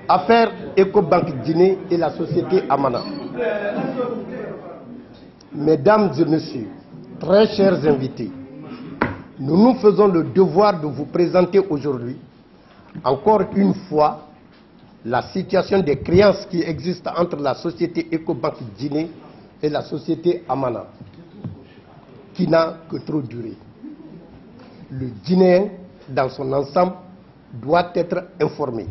Affaire Ecobank Guinée et la société Amana. Mesdames et messieurs, très chers invités, nous nous faisons le devoir de vous présenter aujourd'hui, encore une fois, la situation des créances qui existent entre la société Ecobank Guinée et la société Amana, qui n'a que trop duré. Le Guinéen, dans son ensemble, doit être informé.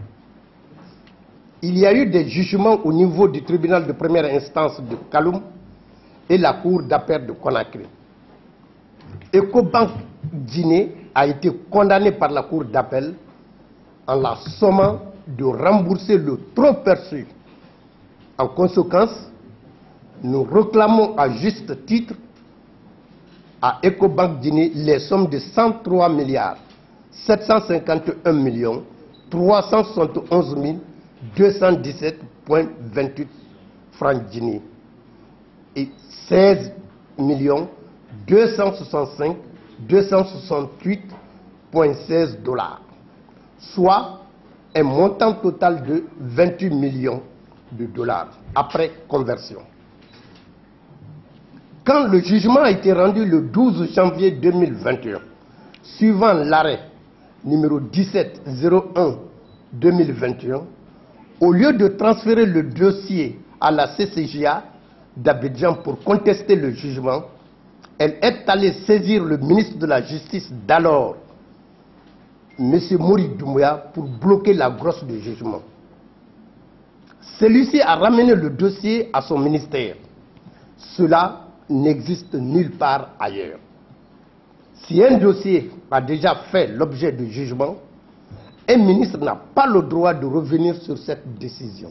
Il y a eu des jugements au niveau du tribunal de première instance de Kaloum et la cour d'appel de Conakry. Ecobank Guinée a été condamné par la cour d'appel en la sommant de rembourser le trop perçu. En conséquence, nous réclamons à juste titre à Ecobank Guinée les sommes de 103 milliards 751 millions 371 217,28 francs guinéens et 16 265 268,16 $, soit un montant total de 28 millions de dollars après conversion. Quand le jugement a été rendu le 12 janvier 2021, suivant l'arrêt numéro 1701-2021, au lieu de transférer le dossier à la CCJA d'Abidjan pour contester le jugement, elle est allée saisir le ministre de la Justice d'alors, M. Mori Doumbouya, pour bloquer la grosse du jugement. Celui-ci a ramené le dossier à son ministère. Cela n'existe nulle part ailleurs. Si un dossier a déjà fait l'objet de jugement, un ministre n'a pas le droit de revenir sur cette décision.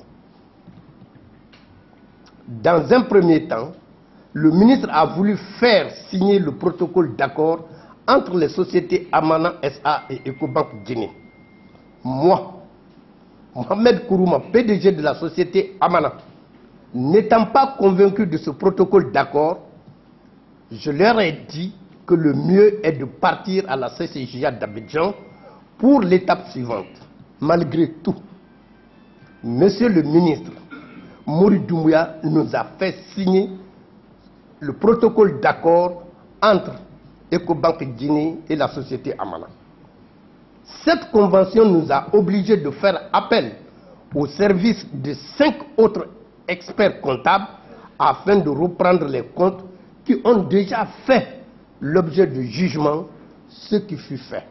Dans un premier temps, le ministre a voulu faire signer le protocole d'accord entre les sociétés Amana SA et Ecobank Guinée. Moi, Mohamed Kourouma, PDG de la société Amana, n'étant pas convaincu de ce protocole d'accord, je leur ai dit que le mieux est de partir à la CCJA d'Abidjan pour l'étape suivante. Malgré tout, Monsieur le ministre Mori Doumbouya nous a fait signer le protocole d'accord entre Ecobank Guinée et la société Amana. Cette convention nous a obligés de faire appel au service de 5 autres experts comptables afin de reprendre les comptes qui ont déjà fait l'objet du jugement, ce qui fut fait.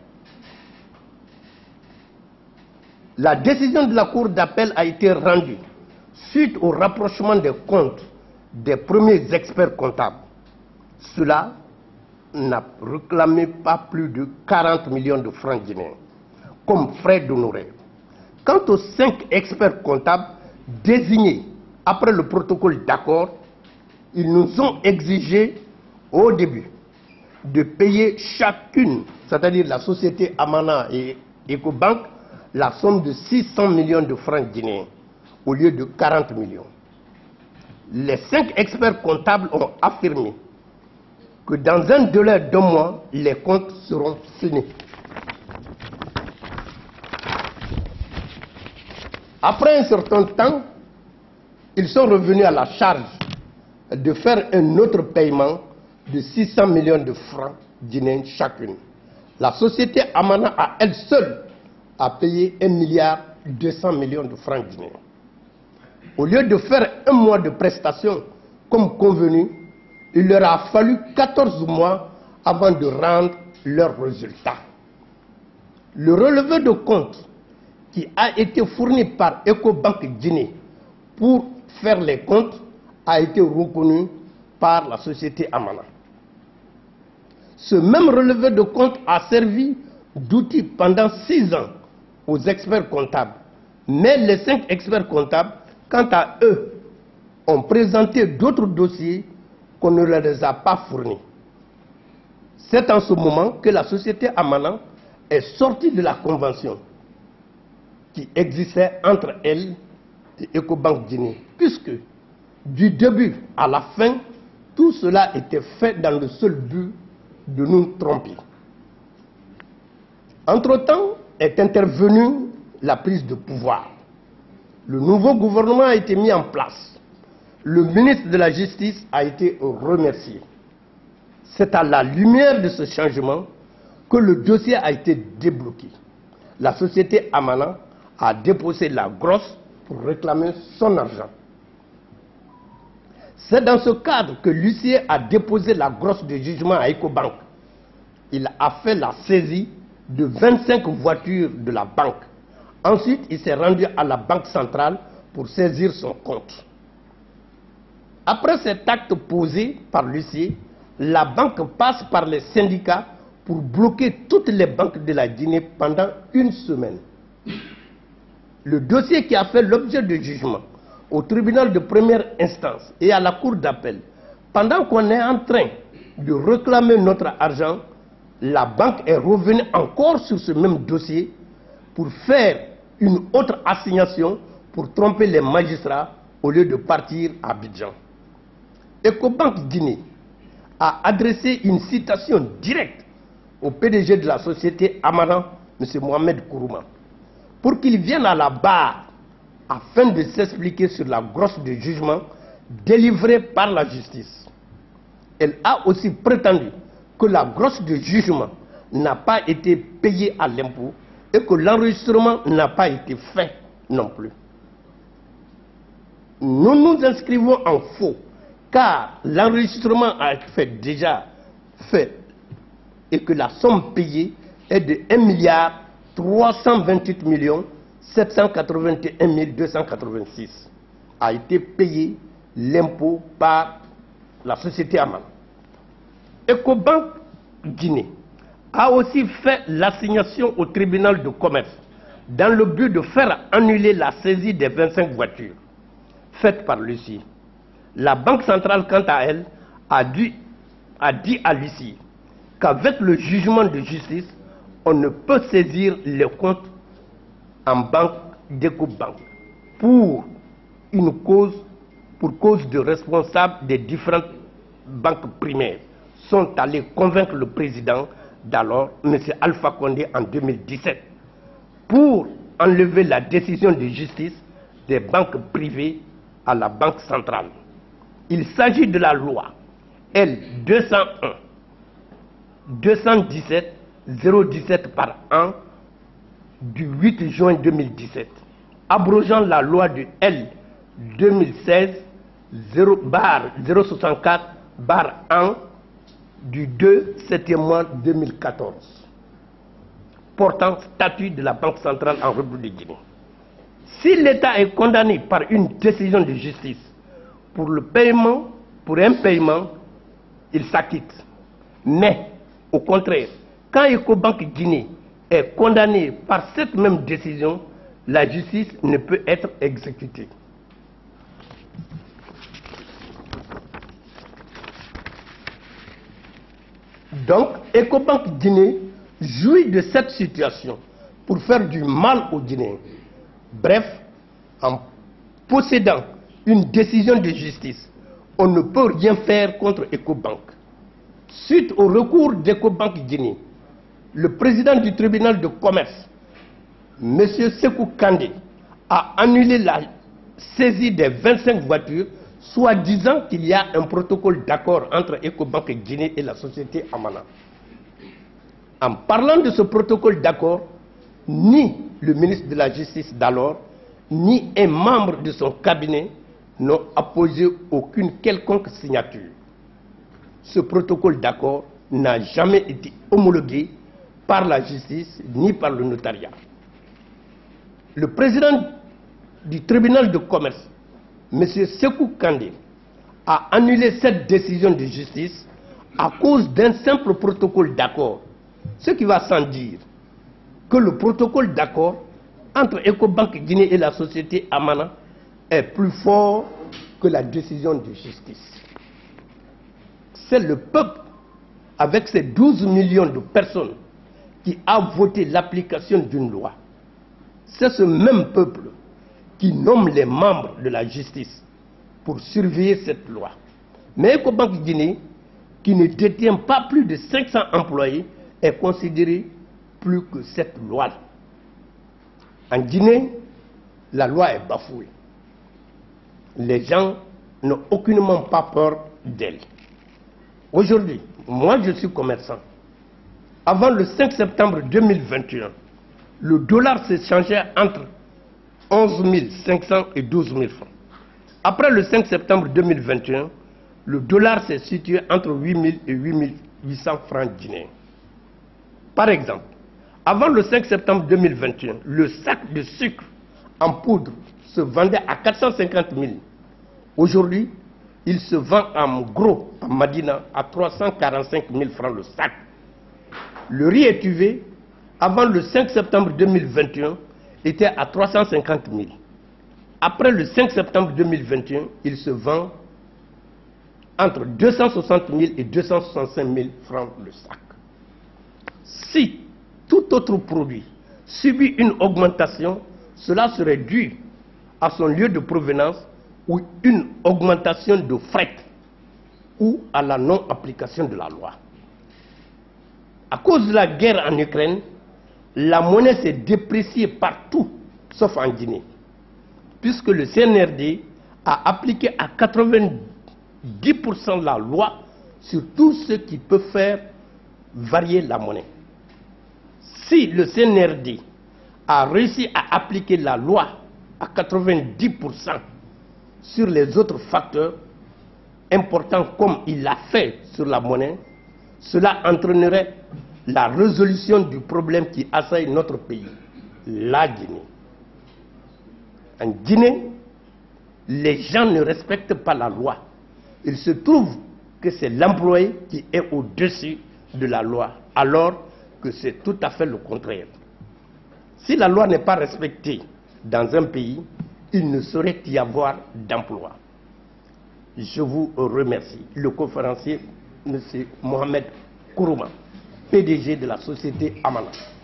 La décision de la cour d'appel a été rendue suite au rapprochement des comptes des premiers experts comptables. Cela n'a réclamé pas plus de 40 millions de francs guinéens comme frais d'honoraires. Quant aux 5 experts comptables désignés après le protocole d'accord, ils nous ont exigé au début de payer chacune, c'est-à-dire la société Amana et Ecobank, la somme de 600 millions de francs guinéens au lieu de 40 millions. Les 5 experts comptables ont affirmé que dans un délai d'1 mois, les comptes seront finis. Après un certain temps, ils sont revenus à la charge de faire un autre paiement de 600 millions de francs guinéens chacune. La société Amana à elle seule a payé 1,2 milliard de francs guinéens. Au lieu de faire 1 mois de prestations comme convenu, il leur a fallu 14 mois avant de rendre leurs résultats. Le relevé de compte qui a été fourni par Ecobank Guinée pour faire les comptes a été reconnu par la société Amana. Ce même relevé de compte a servi d'outil pendant 6 ans aux experts comptables. Mais les 5 experts comptables, quant à eux, ont présenté d'autres dossiers qu'on ne leur a pas fournis. C'est en ce moment que la société Amana est sortie de la convention qui existait entre elle et Ecobank Guinée, puisque du début à la fin, tout cela était fait dans le seul but de nous tromper. Entre-temps est intervenue la prise de pouvoir Le nouveau gouvernement a été mis en place. Le ministre de la Justice a été remercié. C'est à la lumière de ce changement que le dossier a été débloqué. La société Amana a déposé la grosse pour réclamer son argent. C'est dans ce cadre que l'huissier a déposé la grosse de jugement à Ecobank. Il a fait la saisie de 25 voitures de la banque. Ensuite, il s'est rendu à la banque centrale pour saisir son compte. Après cet acte posé par l'huissier, la banque passe par les syndicats pour bloquer toutes les banques de la Guinée pendant une semaine. Le dossier qui a fait l'objet de jugement au tribunal de première instance et à la cour d'appel, pendant qu'on est en train de réclamer notre argent, la banque est revenue encore sur ce même dossier pour faire une autre assignation pour tromper les magistrats au lieu de partir à Abidjan. Ecobank Guinée a adressé une citation directe au PDG de la société Amana, M. Mohamed Kourouma, pour qu'il vienne à la barre afin de s'expliquer sur la grosse de jugement délivrée par la justice. Elle a aussi prétendu que la grosse de jugement n'a pas été payée à l'impôt et que l'enregistrement n'a pas été fait non plus. Nous nous inscrivons en faux car l'enregistrement a été déjà fait et que la somme payée est de 1,328 781 286 a été payé l'impôt par la société Amana. Ecobank Guinée a aussi fait l'assignation au tribunal de commerce dans le but de faire annuler la saisie des 25 voitures faites par l'huissier. La Banque centrale, quant à elle, a dit à l'huissier qu'avec le jugement de justice, on ne peut saisir les comptes en banque d'Ecobank pour cause de responsables des différentes banques primaires sont allés convaincre le président d'alors, M. Alpha Condé, en 2017, pour enlever la décision de justice des banques privées à la Banque centrale. Il s'agit de la loi L 201 217 017 par an du 8 juin 2017, abrogeant la loi de L 2016 064 an du 2 septembre 2014, portant statut de la Banque centrale en République de Guinée. Si l'État est condamné par une décision de justice pour un paiement, il s'acquitte. Mais, au contraire, quand Ecobank Guinée est condamné par cette même décision, la justice ne peut être exécutée. Donc, Ecobank Guinée jouit de cette situation pour faire du mal aux Guinéens. Bref, en possédant une décision de justice, on ne peut rien faire contre Ecobank. Suite au recours d'Ecobank Guinée, le président du tribunal de commerce, M. Sekou Kandé, a annulé la saisie des 25 voitures, soit disant qu'il y a un protocole d'accord entre Ecobank Guinée et la société Amana. En parlant de ce protocole d'accord, ni le ministre de la Justice d'alors, ni un membre de son cabinet n'ont apposé aucune quelconque signature. Ce protocole d'accord n'a jamais été homologué par la justice ni par le notariat. Le président du tribunal de commerce, M. Sekou Kandé, a annulé cette décision de justice à cause d'un simple protocole d'accord, ce qui va sans dire que le protocole d'accord entre Ecobank Guinée et la société Amana est plus fort que la décision de justice. C'est le peuple, avec ses 12 millions de personnes, qui a voté l'application d'une loi. C'est ce même peuple qui nomme les membres de la justice pour surveiller cette loi. Mais Ecobank Guinée, qui ne détient pas plus de 500 employés, est considéré plus que cette loi. En Guinée, la loi est bafouée. Les gens n'ont aucunement pas peur d'elle. Aujourd'hui, moi je suis commerçant. Avant le 5 septembre 2021, le dollar s'échangeait entre 11 500 et 12 000 francs. Après le 5 septembre 2021, le dollar s'est situé entre 8 000 et 8 800 francs guinéens. Par exemple, avant le 5 septembre 2021, le sac de sucre en poudre se vendait à 450 000. Aujourd'hui, il se vend en gros à Madina à 345 000 francs le sac. Le riz étuvé, avant le 5 septembre 2021, était à 350 000. Après le 5 septembre 2021, il se vend entre 260 000 et 265 000 francs le sac. Si tout autre produit subit une augmentation, cela serait dû à son lieu de provenance ou une augmentation de fret ou à la non-application de la loi. À cause de la guerre en Ukraine, la monnaie s'est dépréciée partout, sauf en Guinée, puisque le CNRD a appliqué à 90% la loi sur tout ce qui peut faire varier la monnaie. Si le CNRD a réussi à appliquer la loi à 90% sur les autres facteurs importants comme il l'a fait sur la monnaie, cela entraînerait la résolution du problème qui assaille notre pays, la Guinée. En Guinée, les gens ne respectent pas la loi. Il se trouve que c'est l'employé qui est au-dessus de la loi, alors que c'est tout à fait le contraire. Si la loi n'est pas respectée dans un pays, il ne saurait y avoir d'emploi. Je vous remercie. Le conférencier, M. Mohamed Kourouma, PDG de la société Amana.